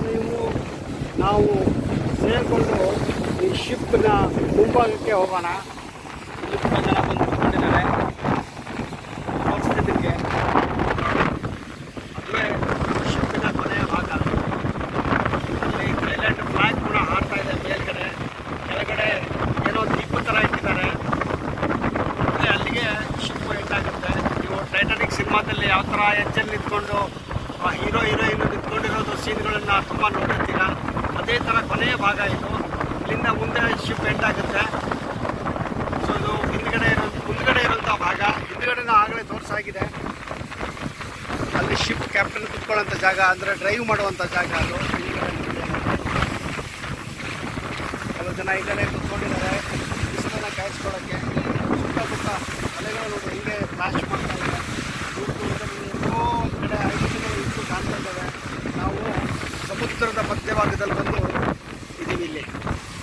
ನೀವು ನಾವು ಸೇರಿಕೊಂಡು ಈ ಶಿಪ್ನ ಮುಂಭಾಗಕ್ಕೆ ಹೋಗೋಣ. ಇಲ್ಲಿ ತುಂಬ ಜನ ಬಂದು ಕೂತ್ಕೊಂಡಿದ್ದಾರೆ. ತೋರಿಸ್ತಿದ್ದಕ್ಕೆ ಅಲ್ಲೇ ಶಿಪ್ಪಿನ ಕೊನೆಯ ಭಾಗ. ಅಲ್ಲಿ ಥೈಲ್ಯಾಂಡ್ ಫ್ಲಾಗ್ ಕೂಡ ಹಾರ್ತಾ ಇದೆ ಮೇಲ್ಗಡೆ. ಕೆಳಗಡೆ ಏನೋ ದೀಪ ಥರ ಇಟ್ಟಿದ್ದಾರೆ. ಮತ್ತು ಅಲ್ಲಿಗೆ ಶಿಪ್ ಎಂಟಾಗುತ್ತೆ. ನೀವು ಟೈಟಾನಿಕ್ ಸಿನಿಮಾದಲ್ಲಿ ಯಾವ ಥರ ಎಜ್ಜಲ್ಲಿ ನಿಂತ್ಕೊಂಡು ಹೀರೋ ಹೀರೋಯಿನ್ ನಿಂತ್ಕೊಂಡಿರೋದು ಸೀನ್ಗಳನ್ನು ತುಂಬ ನೋಡಿರ್ತೀರ. ಅದೇ ಥರ ಕೊನೆಯ ಭಾಗ ಇದು. ಇಲ್ಲಿಂದ ಮುಂದೆ ಶಿಪ್ ಎಂಟಾಗುತ್ತೆ. ಸೊ ಇದು ಮುಂದ್ಗಡೆ ಇರೋಂಥ ಭಾಗ. ಹಿಂದ್ಗಡೆನ ಆಗಲೇ ತೋರಿಸಾಗಿದೆ. ಅಲ್ಲಿ ಶಿಪ್ ಕ್ಯಾಪ್ಟನ್ ಕುತ್ಕೊಳ್ಳೋಂಥ ಜಾಗ, ಅಂದರೆ ಡ್ರೈವ್ ಮಾಡುವಂಥ ಜಾಗ ಅದು. ಕೆಲವು ಜನ ಇಲ್ಲೇ ಕುತ್ಕೊಂಡಿದ್ದಾರೆ ಬಿಸಿಲನ್ನು ಕಾಯಿಸ್ಕೊಳ್ಳೋಕ್ಕೆ. ಸುತ್ತಮುತ್ತ ಅಲೆಗಳು ನೋಡಿ ಹಿಂಗೆ ಫ್ಲಾಶ್ ಮಾಡ್ತಾ ಇದೆ. ಎಲ್ಲೋ ಒಂದು ಕಡೆ ಐದು ಇಟ್ಟು ಕಾಣ್ತಾ ಇದ್ದಾವೆ. ನಾವು ಸಮುದ್ರದ ಮಧ್ಯಭಾಗದಲ್ಲಿ ಬಂದು ಇದ್ದೀವಿ ಇಲ್ಲಿ.